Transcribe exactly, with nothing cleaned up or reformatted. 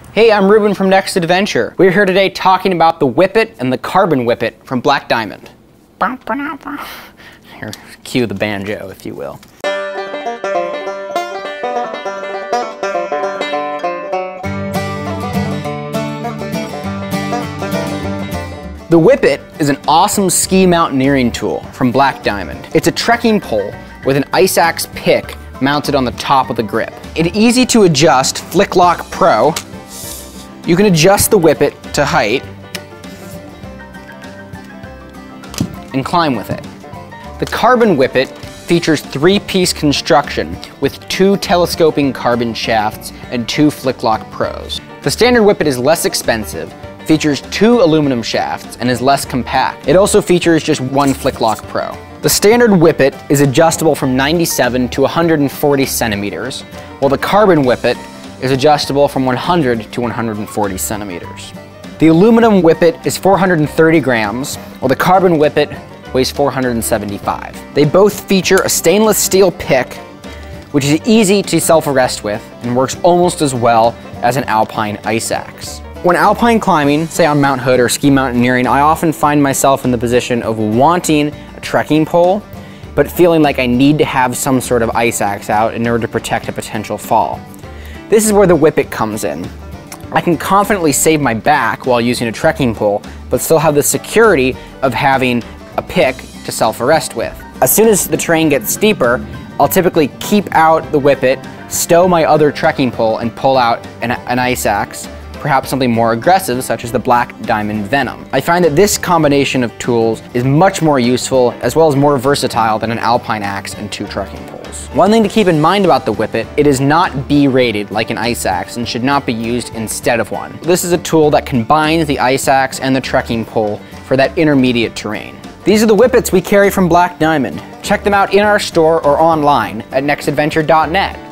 Hey, I'm Reuben from Next Adventure. We're here today talking about the Whippet and the Carbon Whippet from Black Diamond. Here, cue the banjo, if you will. The Whippet is an awesome ski mountaineering tool from Black Diamond. It's a trekking pole with an ice axe pick mounted on the top of the grip. An easy to adjust Flick Lock Pro. You can adjust the Whippet to height and climb with it. The Carbon Whippet features three-piece construction with two telescoping carbon shafts and two Flick Lock Pros. The standard Whippet is less expensive, features two aluminum shafts, and is less compact. It also features just one Flick Lock Pro. The standard Whippet is adjustable from ninety-seven to one hundred forty centimeters, while the Carbon Whippet is adjustable from one hundred to one hundred forty centimeters. The aluminum Whippet is four hundred thirty grams, while the Carbon Whippet weighs four hundred seventy-five. They both feature a stainless steel pick, which is easy to self-arrest with and works almost as well as an alpine ice axe. When alpine climbing, say on Mount Hood or ski mountaineering, I often find myself in the position of wanting a trekking pole, but feeling like I need to have some sort of ice axe out in order to protect a potential fall. This is where the Whippet comes in. I can confidently save my back while using a trekking pole, but still have the security of having a pick to self-arrest with. As soon as the terrain gets steeper, I'll typically keep out the Whippet, stow my other trekking pole, and pull out an, an ice axe, perhaps something more aggressive such as the Black Diamond Venom. I find that this combination of tools is much more useful as well as more versatile than an alpine axe and two trekking poles. One thing to keep in mind about the Whippet, it is not B rated like an ice axe and should not be used instead of one. This is a tool that combines the ice axe and the trekking pole for that intermediate terrain. These are the Whippets we carry from Black Diamond. Check them out in our store or online at next adventure dot net.